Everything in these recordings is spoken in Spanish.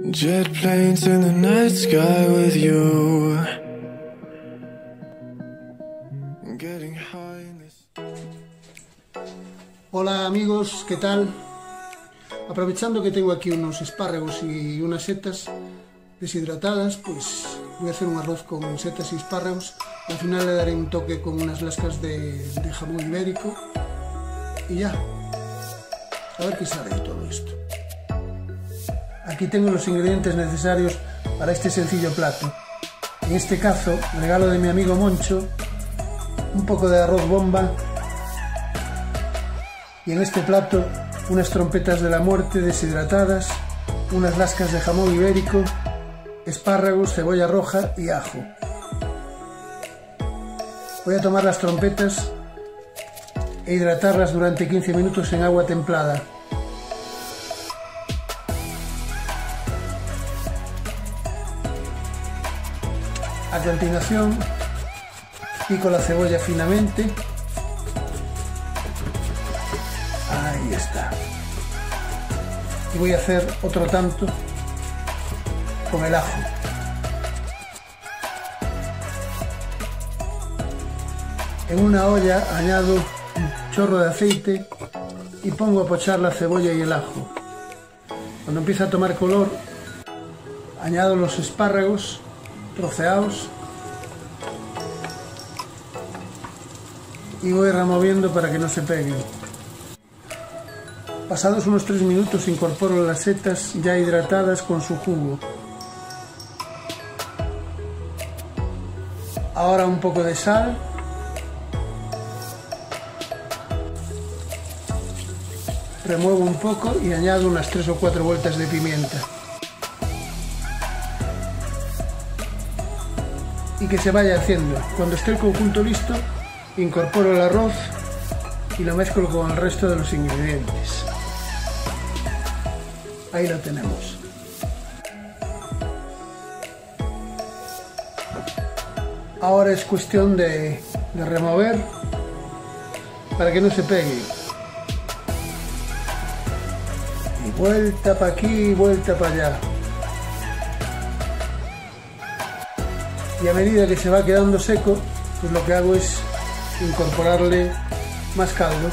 Jet planes in the night sky with you. Getting high in this... Hola amigos, ¿qué tal? Aprovechando que tengo aquí unos espárragos y unas setas deshidratadas, pues voy a hacer un arroz con setas y espárragos. Al final le daré un toque con unas lascas de jamón ibérico y ya, a ver qué sale de todo esto. Aquí tengo los ingredientes necesarios para este sencillo plato. En este caso, regalo de mi amigo Moncho, un poco de arroz bomba y en este plato unas trompetas de la muerte deshidratadas, unas lascas de jamón ibérico, espárragos, cebolla roja y ajo. Voy a tomar las trompetas e hidratarlas durante 15 minutos en agua templada. A continuación, pico la cebolla finamente. Ahí está. Y voy a hacer otro tanto con el ajo. En una olla añado un chorro de aceite y pongo a pochar la cebolla y el ajo. Cuando empieza a tomar color, añado los espárragos troceados y voy removiendo para que no se peguen. Pasados unos 3 minutos incorporo las setas ya hidratadas con su jugo. Ahora un poco de sal, remuevo un poco y añado unas 3 o 4 vueltas de pimienta. Y que se vaya haciendo. Cuando esté el conjunto listo, incorporo el arroz y lo mezclo con el resto de los ingredientes. Ahí lo tenemos. Ahora es cuestión de remover para que no se pegue. Y vuelta para aquí y vuelta para allá. Y a medida que se va quedando seco, pues lo que hago es incorporarle más caldo.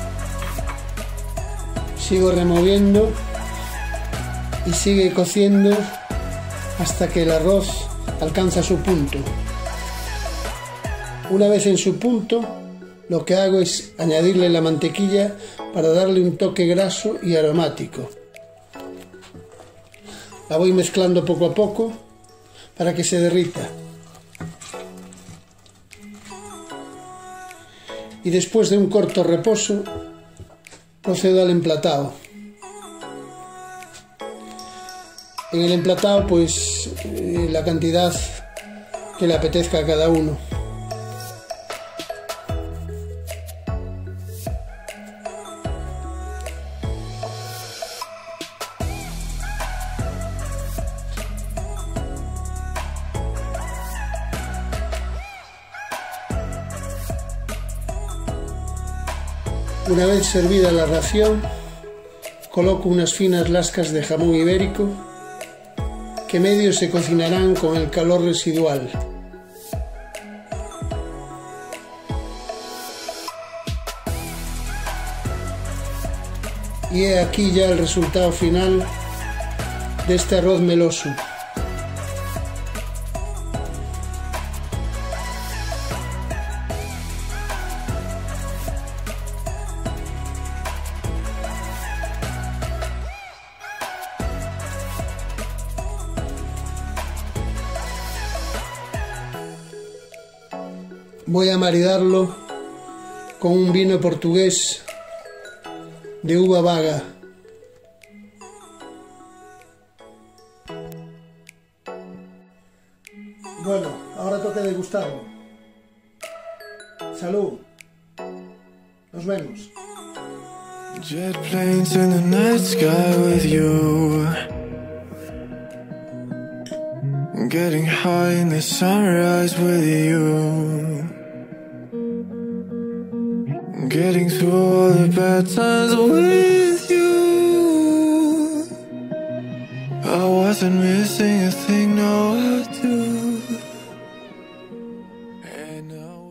Sigo removiendo y sigue cociendo hasta que el arroz alcanza su punto. Una vez en su punto, lo que hago es añadirle la mantequilla para darle un toque graso y aromático. La voy mezclando poco a poco para que se derrita. Y después de un corto reposo, procedo al emplatado. En el emplatado, pues, la cantidad que le apetezca a cada uno. Una vez servida la ración, coloco unas finas lascas de jamón ibérico que medio se cocinarán con el calor residual. Y he aquí ya el resultado final de este arroz meloso. Voy a maridarlo con un vino portugués de uva vaga. Bueno, ahora toca degustarlo. ¡Salud! Nos vemos. Jet planes in the night sky with you. Getting high in the sunrise with you. Getting through all the bad times with you. I wasn't missing a thing, no, I do. And I